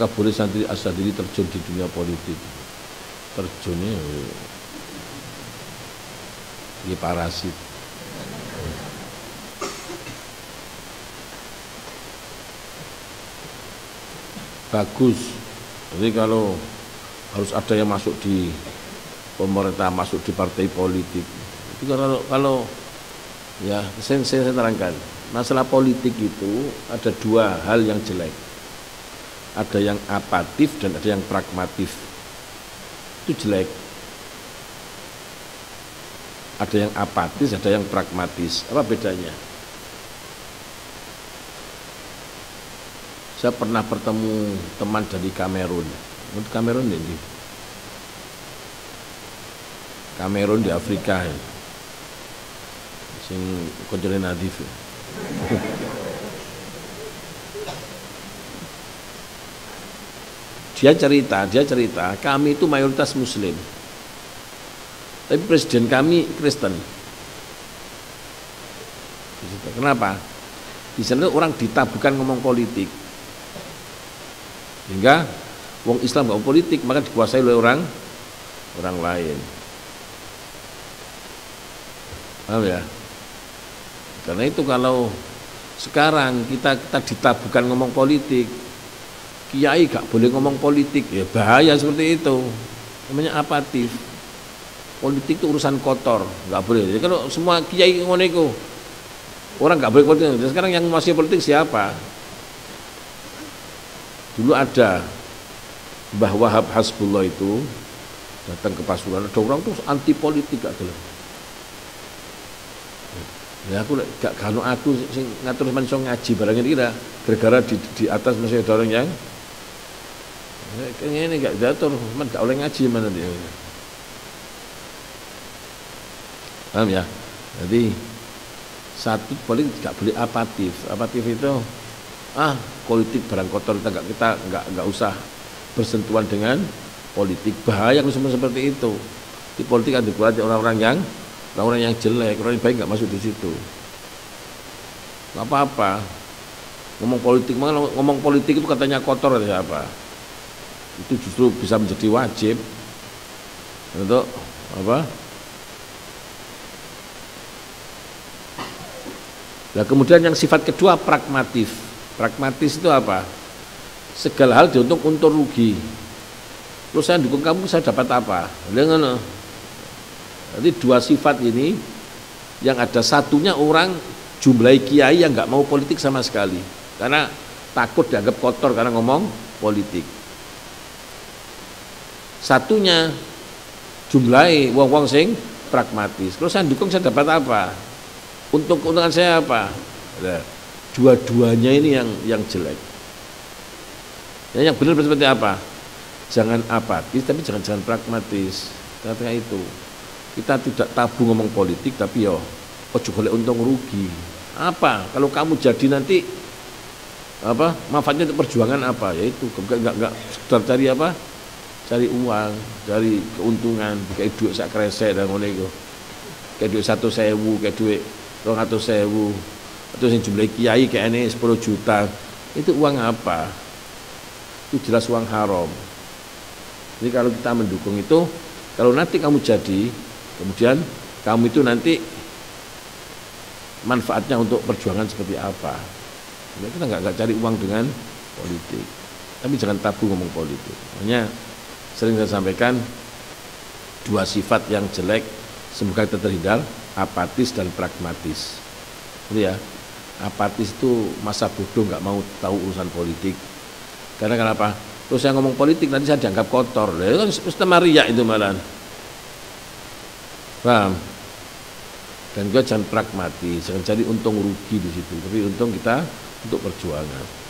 apakah boleh santri Asyadili terjun di dunia politik? Terjunnya di parasit. Bagus. Jadi kalau harus ada yang masuk di pemerintah, masuk di partai politik. Itu kalau ya saya terangkan, masalah politik itu ada dua hal yang jelek. Ada yang apatif dan ada yang pragmatif. Itu jelek. Ada yang apatis, ada yang pragmatis. Apa bedanya? Saya pernah bertemu teman dari Kamerun. Kamerun ini. Kamerun di Afrika. Sing koncone Nadif. Dia cerita, kami itu mayoritas Muslim. Tapi presiden kami Kristen. Kenapa? Di sana orang ditabukan ngomong politik. Hingga wong Islam nggak politik, maka dikuasai oleh orang lain. Paham ya? Karena itu kalau sekarang kita ditabukan ngomong politik, kiai gak boleh ngomong politik, ya bahaya seperti itu. Namanya apatif. Politik itu urusan kotor, nggak boleh. Jadi kalau semua kiai ngono iku, orang nggak boleh politik. Sekarang yang masih politik siapa? Dulu ada Mbah Wahab Hasbullah itu datang ke Pasuruan, ada orang tuh anti politik gak gelem. Ya aku gak kanu aku sing ngatur men iso ngaji barang ini kira gara-gara di atas masih ada orang yang ini gak diatur, men gak oleh ngaji mana dia. Paham ya? Jadi satu politik gak boleh apatif. Apatif itu politik barang kotor, kita nggak usah bersentuhan dengan politik. Bahaya kalau seperti itu. Di politik kan dikuasai orang-orang yang jelek, orang yang baik nggak masuk di situ. Nggak apa-apa. Ngomong politik itu katanya kotor atau apa? Itu justru bisa menjadi wajib untuk apa? Nah, kemudian yang sifat kedua pragmatif. Pragmatis itu apa? Segala hal diuntung untung rugi. Terus saya dukung kamu, saya dapat apa? Jadi dua sifat ini yang ada satunya orang jumlahi kiai yang nggak mau politik sama sekali, karena takut dianggap kotor karena ngomong politik. Satunya jumlahi wong-wong sing pragmatis. Terus saya dukung, saya dapat apa? Untungan saya apa? Nah, dua-duanya ini yang jelek. Yang benar seperti apa? Jangan apatis, tapi jangan pragmatis. Tengah-tengah itu. Kita tidak tabu ngomong politik, tapi ojo golek untung rugi. Apa? Kalau kamu jadi nanti apa? Manfaatnya untuk perjuangan apa? Yaitu enggak sekedar cari apa? Cari uang, cari keuntungan, kayak duit sak kresek dan ngono iku. Kayak duit 1.000, kayak duit 200.000. Atau yang jumlah kiai kayak ini 10 juta, itu uang apa? Itu jelas uang haram. Jadi kalau kita mendukung itu, kalau nanti kamu jadi, kemudian kamu itu nanti manfaatnya untuk perjuangan seperti apa? Jadi kita nggak cari uang dengan politik, tapi jangan tabu ngomong politik. Makanya sering saya sampaikan dua sifat yang jelek, semoga kita terhindar, apatis dan pragmatis. Jadi ya. Apatis itu masa bodoh, nggak mau tahu urusan politik. Karena kenapa? Terus saya ngomong politik nanti saya dianggap kotor. Itu kan sistem riya itu malah. Paham? Dan juga jangan pragmatis, jangan cari untung rugi di situ. Tapi untung kita untuk perjuangan.